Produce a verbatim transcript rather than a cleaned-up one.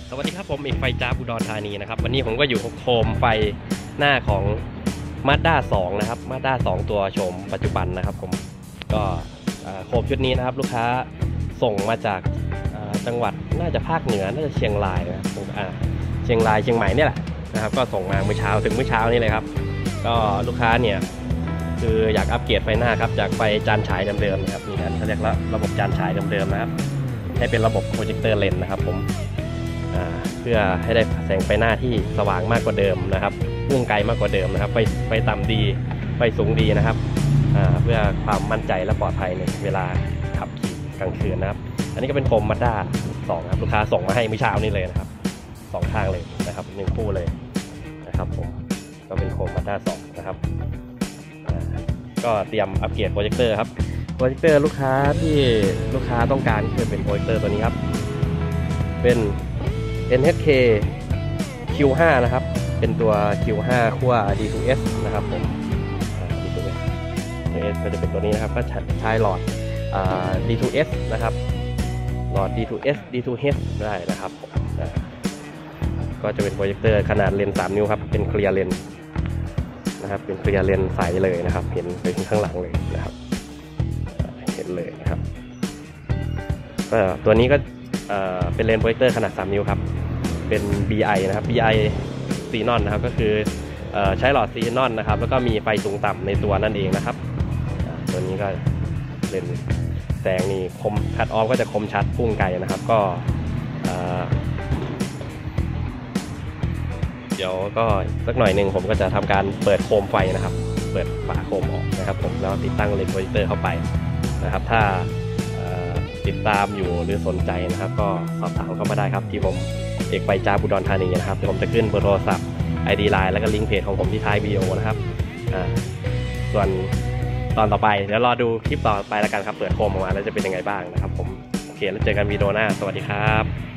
สวัสดีครับผมเอกไฟจ้าอุดรธานีนะครับวันนี้ผมก็อยู่โคมไฟหน้าของ Mazda สองนะครับ Mazda สองตัวชมปัจจุบันนะครับผมก็โคมชุดนี้นะครับลูกค้าส่งมาจากจังหวัดน่าจะภาคเหนือน่าจะเชียงรายนะเชียงรายเชียงใหม่เนี่ยแหละนะครับก็ส่งมาเมื่อเช้าถึงเมื่อเช้านี่เลยครับก็ลูกค้าเนี่ยคืออยากอัปเกรดไฟหน้าครับจากไฟจานฉายเดิมๆนะครับนี่นะเขาเรียกว่าระบบจานฉายเดิมๆนะครับให้เป็นระบบโปรเจคเตอร์เลนส์นะครับผมเพื่อให้ได้แสงไฟหน้าที่สว่างมากกว่าเดิมนะครับพุ่งไกลมากกว่าเดิมนะครับไฟไฟต่ำดีไฟสูงดีนะครับเพื่อความมั่นใจและปลอดภัยในเวลาขับขี่กลางคืนนะครับอันนี้ก็เป็นโคม Mazda สองครับลูกค้าส่งมาให้เมื่อเช้านี้เลยนะครับสองข้างเลยนะครับหนึ่งคู่เลยนะครับผมก็เป็นโคม Mazda สองนะครับก็เตรียมอัปเกรดโปรเจคเตอร์ครับโปรเจคเตอร์ลูกค้าที่ลูกค้าต้องการคือเป็นโปรเจคเตอร์ตัวนี้ครับเป็น เอ็น เอช เค คิว ห้า นะครับเป็นตัว คิว ห้า ขั้ว ดี ทู เอส นะครับผม ดี ทู เอส ดี ทู เอส ก็จะเป็นตัวนี้นะครับก็ใช้หลอด ดี ทู เอส นะครับหลอด ดี ทู เอส ดี ทู เอช ได้นะครับก็จะเป็นโปรเจคเตอร์ขนาดเลนส์สามนิ้วครับเป็นเคลียร์เลนส์นะครับเป็นเคลียร์เลนส์ใสเลยนะครับเห็นไปถึงข้างหลังเลยนะครับเห็นเลยนะครับก็ตัวนี้ก็เป็นเลนส์โปรเจคเตอร์ขนาดสามนิ้วครับเป็น บี ไอ นะครับ บี ไอ ซีนอนนะครับก็คือใช้หลอดซีนอนนะครับแล้วก็มีไฟสูงต่ำในตัวนั่นเองนะครับตัวนี้ก็เลนส์แสงนี่คมคัดออฟก็จะคมชัดพุ่งไกลนะครับก็เดี๋ยวก็สักหน่อยหนึ่งผมก็จะทำการเปิดโคมไฟนะครับเปิดฝาโคมออกนะครับผมแล้วติดตั้งเลนส์โปรเจคเตอร์เข้าไปนะครับถ้าติดตามอยู่หรือสนใจนะครับก็สอบถามเข้ามาได้ครับที่ผมเอกไฟจ้าอุดรธานีนะครับเดี๋ยวผมจะขึ้นเบอร์โทรศัพท์ ไอ ดี ไลน์ แล้วก็ลิงก์เพจของผมที่ท้ายวิดีโอนะครับส่วนตอนต่อไปเดี๋ยวรอดูคลิปต่อไปแล้วกันครับเปิดโคมออกมาแล้วจะเป็นยังไงบ้างนะครับผมโอเคแล้วเจอกันวิดีโอหน้าสวัสดีครับ